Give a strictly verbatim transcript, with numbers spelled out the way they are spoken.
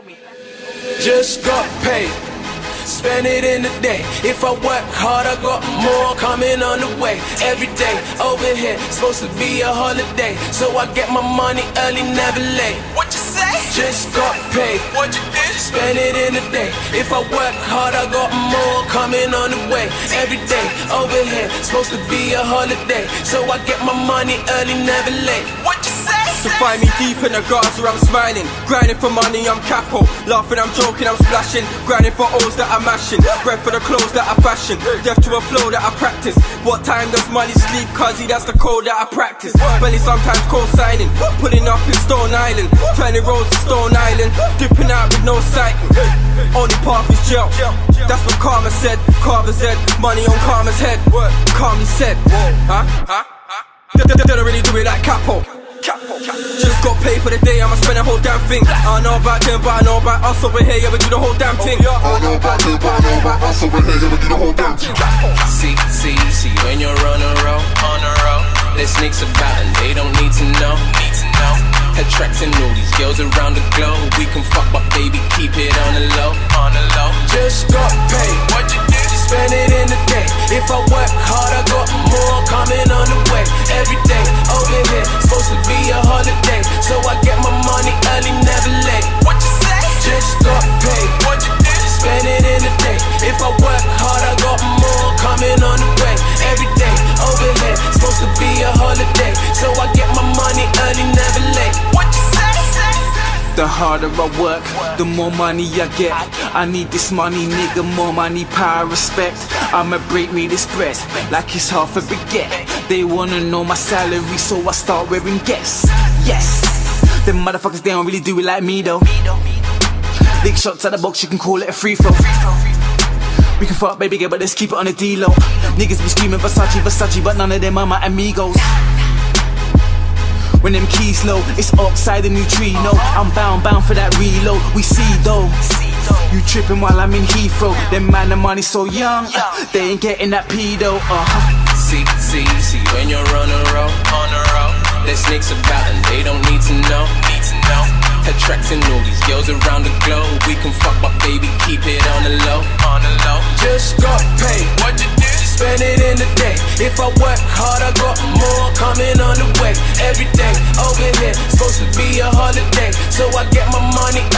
Just got paid, spend it in the day. If I work hard, I got more coming on the way. Every day over here, supposed to be a holiday, so I get my money early, never late. What you say? Just got paid, what you do? Spend it in the day. If I work hard, I got more coming on the way. Every day over here, supposed to be a holiday, so I get my money early, never late. What you say? So find me deep in the gutters where I'm smiling, grinding for money, I'm capo. Laughing, I'm joking, I'm splashing, grinding for O's that I'm mashing, bread for the clothes that I fashion, deaf to a flow that I practice. What time does money sleep? Cuzzy, that's the code that I practice. Belly sometimes co-signing, pulling up in Stone Island, turning roads to Stone Island, dipping out with no sighting. Only path is jail, that's what Karma said. Carver said, money on Karma's head. Calmly said, huh? Huh? They don't really do it like Capo. Just got paid for the day, I'ma spend the whole damn thing. I know about them, but I know about us over here, yeah, we do the whole damn thing. I know about them, but I know about us over here, yeah, we do the whole damn thing. See, see, see, when you're on a roll, on a roll, there's sneaks about and they don't need to know, need to know. Attracting all these girls around the globe, we can fuck, but baby, keep it on the low, on the low. Just got paid, what you do? Spend it in the day. If I work hard, I got more coming on the way. Every day over here, supposed to be a holiday, so I get my money early, never late. What you say? Just got paid, what you do? Spend it in the day. If I work hard, I got more coming on the way. Every day over here, supposed to be a holiday, so I get my money early, never late. What you say? The harder I work, the more money I get. I need this money, nigga, more money, power, respect. I'ma break me this breast like it's half a baguette. They wanna know my salary, so I start wearing guests. Yes, them motherfuckers, they don't really do it like me though. Big shots at the box, you can call it a free throw. We can fuck baby girl, but let's keep it on the D-low. Niggas be screaming Versace, Versace, but none of them are my amigos. When them keys low, it's upside the neutrino. I'm bound, bound for that reload. We see though, you tripping while I'm in Heathrow. Them man, the money so young, they ain't getting that pedo. Uh-huh. See, see, see, when you're on a roll, on a roll, there's snakes about and they don't need to know, need to know. Attracting all these girls around the globe, we can fuck, but baby, keep it on the low, on the low. Just got paid, what you do? Spend it in the day. If I work hard, I got more coming on the way. Every day over here, supposed to be a holiday, so I get my money